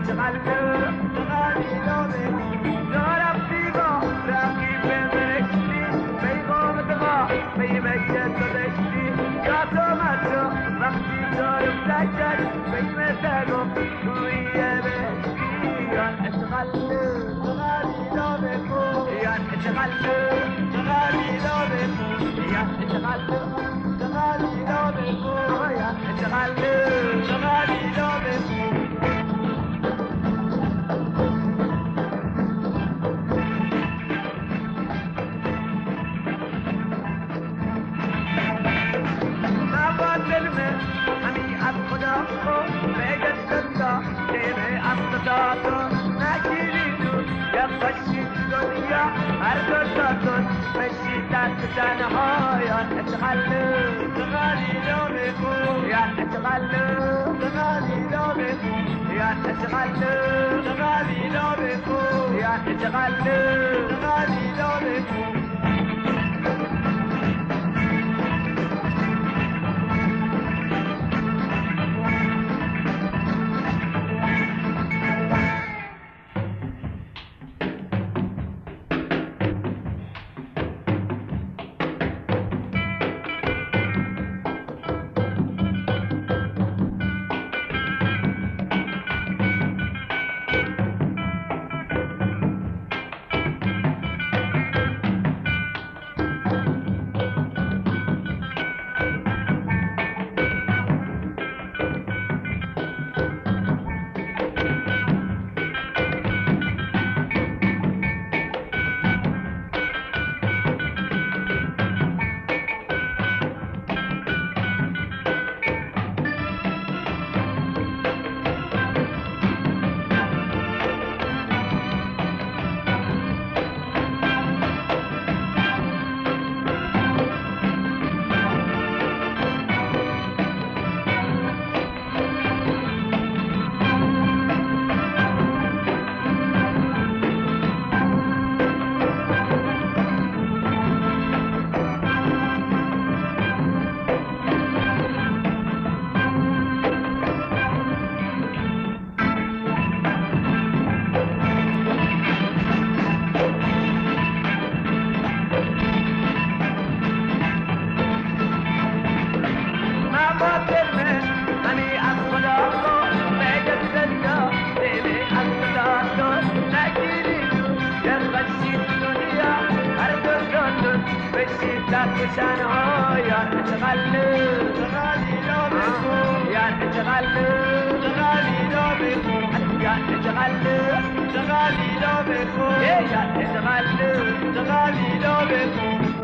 اتغلب تغالي لونك نورب فيبا راقي بمركشتي بيغوم تغا بيمجد تدشتي كاتو ماتو وقتي دورم تاكتك بيمتاقو كوية بشتي اتغلب تغالي لونك اتغلب تغالي لونك اتغلب تغالي لونك اتغلب تغالي لونك تنهايا اتغلب تغالي لونك يا اتغلب تغالي لونك يا اتغلب تغالي لونك يا اتغلب تغالي لونك تنهايا اتغلب تغالي لونك يا اتغلب تغالي لونك يا اتغلب تغالي لونك يا اتغلب تغالي لونك